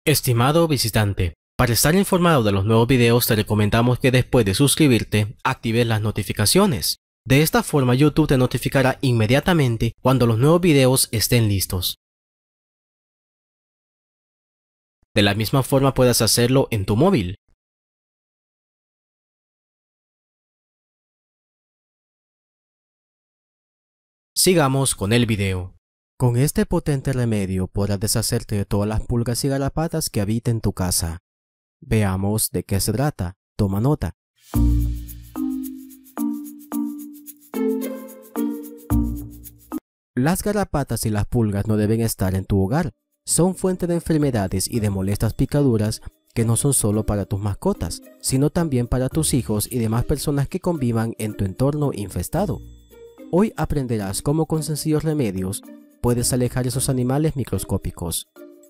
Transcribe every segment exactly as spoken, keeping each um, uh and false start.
Estimado visitante, para estar informado de los nuevos videos te recomendamos que después de suscribirte, actives las notificaciones. De esta forma YouTube te notificará inmediatamente cuando los nuevos videos estén listos. De la misma forma puedes hacerlo en tu móvil. Sigamos con el video. Con este potente remedio podrás deshacerte de todas las pulgas y garrapatas que habiten tu casa. Veamos de qué se trata. Toma nota. Las garrapatas y las pulgas no deben estar en tu hogar. Son fuente de enfermedades y de molestas picaduras que no son solo para tus mascotas, sino también para tus hijos y demás personas que convivan en tu entorno infestado. Hoy aprenderás cómo con sencillos remedios puedes alejar esos animales microscópicos.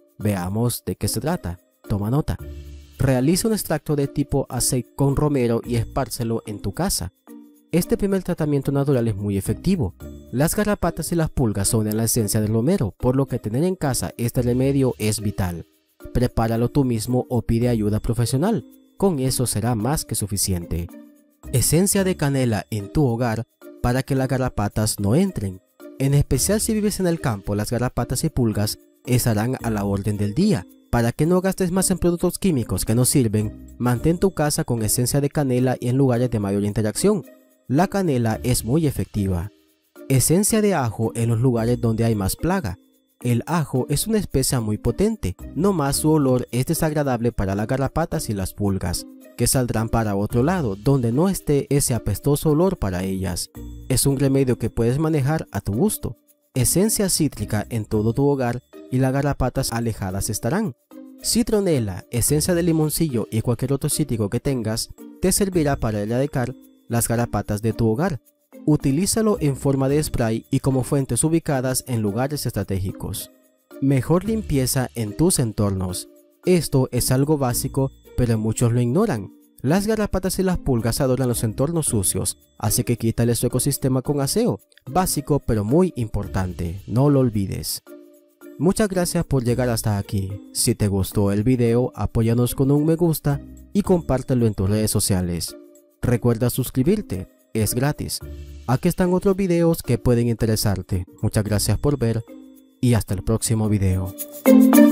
Veamos de qué se trata. Toma nota. Realiza un extracto de tipo aceite con romero y espárcelo en tu casa. Este primer tratamiento natural es muy efectivo. Las garrapatas y las pulgas son en la esencia del romero, por lo que tener en casa este remedio es vital. Prepáralo tú mismo o pide ayuda profesional. Con eso será más que suficiente. Esencia de canela en tu hogar para que las garrapatas no entren. En especial si vives en el campo, las garrapatas y pulgas estarán a la orden del día. Para que no gastes más en productos químicos que no sirven, mantén tu casa con esencia de canela y en lugares de mayor interacción. La canela es muy efectiva. Esencia de ajo en los lugares donde hay más plaga. El ajo es una especia muy potente, no más su olor es desagradable para las garrapatas y las pulgas, que saldrán para otro lado donde no esté ese apestoso olor para ellas. Es un remedio que puedes manejar a tu gusto. Esencia cítrica en todo tu hogar y las garrapatas alejadas estarán. Citronela, esencia de limoncillo y cualquier otro cítrico que tengas te servirá para erradicar las garrapatas de tu hogar. Utilízalo en forma de spray y como fuentes ubicadas en lugares estratégicos. Mejor limpieza en tus entornos. Esto es algo básico, pero muchos lo ignoran. Las garrapatas y las pulgas adoran los entornos sucios, así que quítale su ecosistema con aseo. Básico pero muy importante, no lo olvides. Muchas gracias por llegar hasta aquí. Si te gustó el video, apóyanos con un me gusta y compártelo en tus redes sociales. Recuerda suscribirte, es gratis. Aquí están otros videos que pueden interesarte. Muchas gracias por ver y hasta el próximo video.